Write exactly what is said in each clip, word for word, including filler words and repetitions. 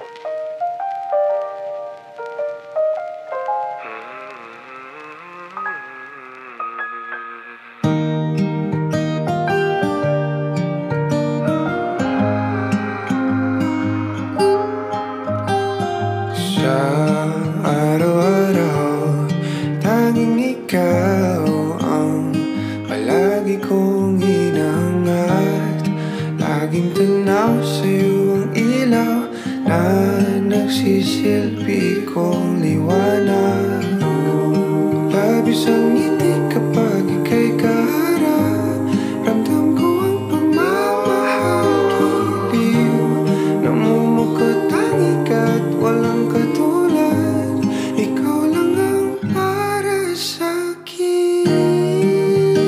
Sa araw-araw, tanging ikaw ang palagi kong hinahangat. Laging tanaw sa'yo ang ilaw na nagsisilbi kong liwanag. Labis ang ngiti kapag ika'y kaharap. Ramdam ko ang pagmamahal, giliw. Namumukot ang ikat, walang katulad. Ikaw lang ang para sa'kin.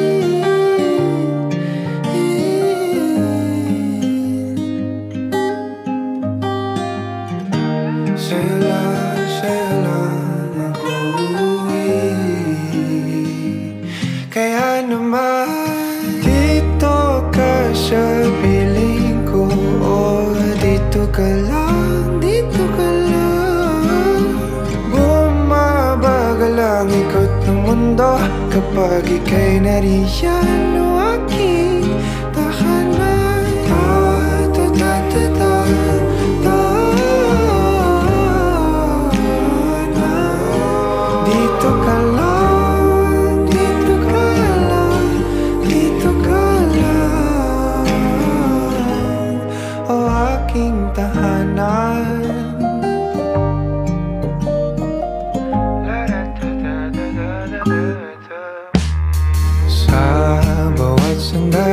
Sa'yo lang, sa'yo lang ako uuwi. Kaya naman dito ka sa piling ko. Oh, dito ka lang, dito ka lang. Bumabagal ang ikot ng mundo kapag ika'y nariyan. O aking tahanan. Ta ta ta ta ta ta. Dito ka lang, dito ka lang, dito ka lang. O aking tahanan. Sa bawat sandali